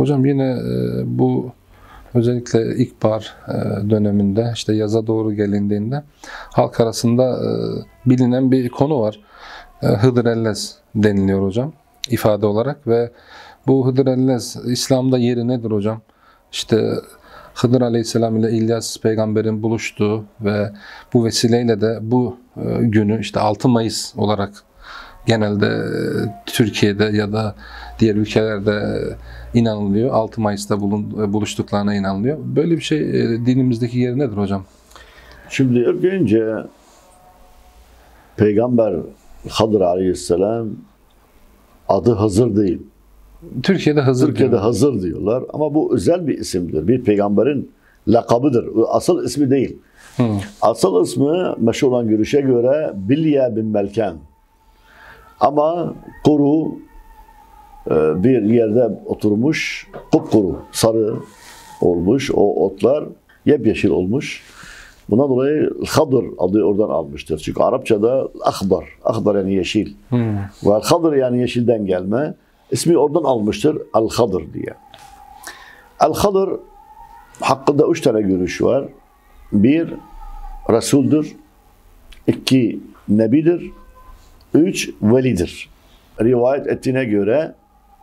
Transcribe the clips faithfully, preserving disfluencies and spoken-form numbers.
Hocam yine e, bu özellikle ilkbahar e, döneminde işte yaza doğru gelindiğinde halk arasında e, bilinen bir konu var. E, Hıdır Ellez deniliyor hocam ifade olarak ve bu Hıdır Ellez İslam'da yeri nedir hocam? İşte Hıdır Aleyhisselam ile İlyas peygamberin buluştuğu ve bu vesileyle de bu e, günü işte altı Mayıs olarak genelde e, Türkiye'de ya da diğer ülkelerde inanılıyor. altı Mayıs'ta bulun, buluştuklarına inanılıyor. Böyle bir şey e, dinimizdeki yeri nedir hocam? Şimdi ilk önce Peygamber Hıdır Aleyhisselam adı Hızır değil. Türkiye'de Hızır Türkiye'de diyor. Hızır diyorlar ama bu özel bir isimdir. Bir peygamberin lakabıdır. Asıl ismi değil. Hı. Asıl ismi meşhur olan görüşe göre Bilye bin Melken. Ama kuru bir yerde oturmuş, kupkuru, sarı olmuş o otlar, yepyeşil olmuş. Buna dolayı Hıdır adı oradan almıştır. Çünkü Arapçada akbar, akbar yani yeşil. Hmm. Ve Hıdır yani yeşilden gelme. İsmi oradan almıştır, Al-Hıdır diye. Al-Hıdır hakkında üç tane görüş var. Bir, Resul'dür. İki, Nebidir. Üç, Velidir. Rivayet ettiğine göre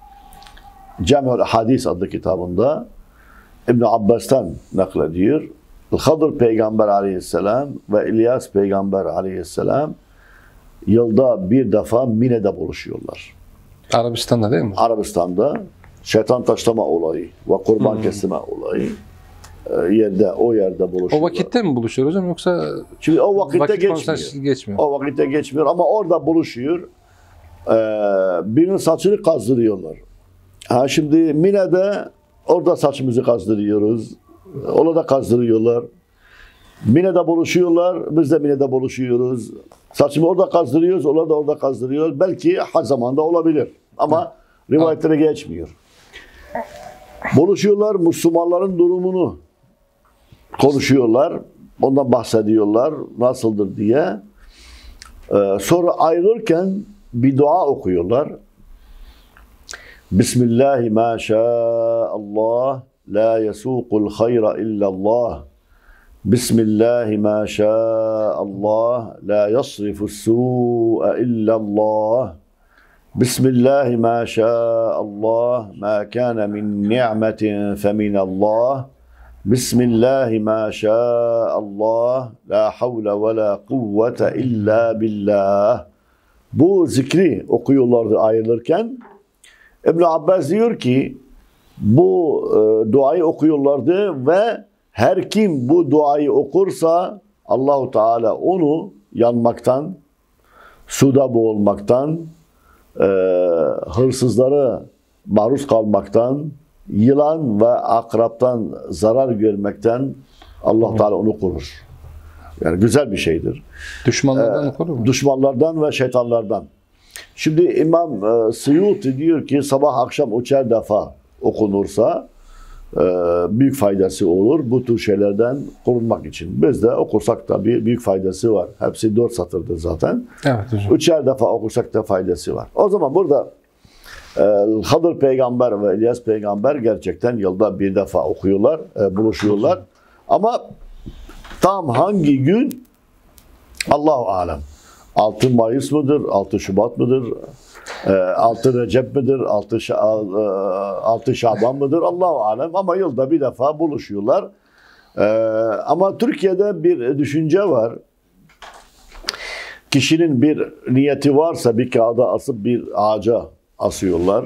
Cami'ül Hadis adlı kitabında İbn Abbas'tan naklediyor. Hıdır Peygamber Aleyhisselam ve İlyas Peygamber Aleyhisselam yılda bir defa Mine'de buluşuyorlar. Arabistan'da değil mi? Arabistan'da şeytan taşlama olayı ve kurban hmm. kesme olayı yerde o yerde buluşuyorlar. O vakitte mi buluşuyor hocam yoksa? Çünkü o vakitte vakit geçmiyor. geçmiyor. O vakitte geçmiyor ama orada buluşuyor. Ee, birinin saçını kazdırıyorlar. Ha şimdi Mine'de orada saçımızı kazdırıyoruz. Orada kazdırıyorlar. Mine'de buluşuyorlar. Biz de Mine'de buluşuyoruz. Saçımı orada kazdırıyoruz. Onlar da orada kazdırıyorlar. Belki hac zamanında olabilir. Ama rivayetlere geçmiyor. Buluşuyorlar. Müslümanların durumunu konuşuyorlar. Ondan bahsediyorlar. Nasıldır diye. Ee, sonra ayrılırken bir dua okuyorlar. Bismillahi ma şa'allah la yasukul hayra illallah. Bismillahi ma şa'allah la yasrifus su'a illallah. Bismillahi ma şa'allah ma kana min ni'metin feminallah. Bismillahi ma şa'allah la havle ve la kuvvete illa billah. Bu zikri okuyorlardı ayrılırken. İbn Abbas diyor ki bu e, duayı okuyorlardı ve her kim bu duayı okursa Allahu Teala onu yanmaktan, suda boğulmaktan, e, hırsızlara maruz kalmaktan, yılan ve akraptan zarar görmekten Allah Teala onu korur. Yani güzel bir şeydir. Düşmanlardan ee, korur mu? Düşmanlardan ve şeytanlardan. Şimdi İmam e, Suyuti diyor ki sabah akşam üçer defa okunursa e, büyük faydası olur bu tür şeylerden korunmak için. Biz de okursak da bir büyük faydası var. Hepsi dört satırdır zaten. Evet hocam. Üçer defa okursak da faydası var. O zaman burada e, Hıdır Peygamber ve İlyas Peygamber gerçekten yılda bir defa okuyorlar, e, buluşuyorlar. Ama tam hangi gün Allahu alem. altı Mayıs mıdır? altı Şubat mıdır? altı Recep midir? altı, Şa altı Şaban mıdır? Allahu alem. Ama yılda bir defa buluşuyorlar. Ama Türkiye'de bir düşünce var. Kişinin bir niyeti varsa bir kağıda asıp bir ağaca asıyorlar.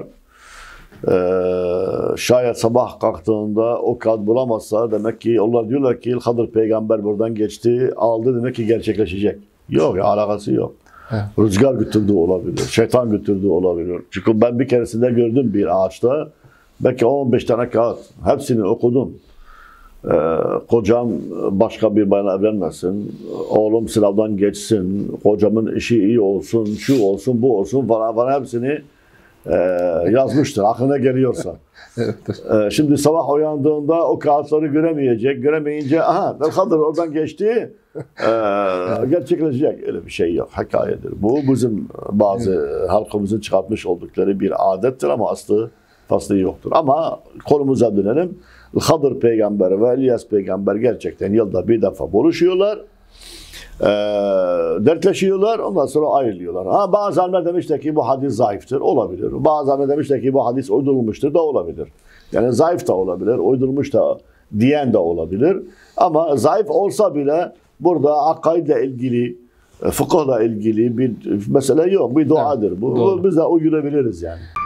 Ee, şayet sabah kalktığında o kağıt bulamazsa demek ki onlar diyorlar ki Hıdır Peygamber buradan geçti, aldı demek ki gerçekleşecek. Yok ya, alakası yok. Evet. Rüzgar götürdüğü olabilir, şeytan götürdüğü olabilir. Çünkü ben bir keresinde gördüm bir ağaçta belki on beş tane kağıt, hepsini okudum. Ee, kocam başka bir bayana evlenmesin, oğlum sınavdan geçsin, kocamın işi iyi olsun, şu olsun, bu olsun falan falan hepsini Ee, yazmıştır aklına geliyorsa. ee, şimdi sabah uyandığında o kağıtları göremeyecek. Göremeyince aha Hıdır oradan geçti. Ee, gerçekleşecek. Öyle bir şey yok. Hikayedir. Bu bizim bazı halkımızın çıkartmış oldukları bir adettir ama aslı faslı yoktur. Ama konumuza dönelim. Hıdır peygamber ve İlyas peygamber gerçekten yılda bir defa buluşuyorlar. E, dertleşiyorlar. Ondan sonra ayrılıyorlar. Ha, bazı alimler demişler ki bu hadis zayıftır. Olabilir. Bazı alimler demişler ki bu hadis uydurulmuştur da olabilir. Yani zayıf da olabilir. Uydurulmuş da diyen de olabilir. Ama zayıf olsa bile burada akaidle ilgili, fıkıhla ilgili bir mesele yok. Bir duadır. Bu, Doğru. biz de uydurabiliriz yani.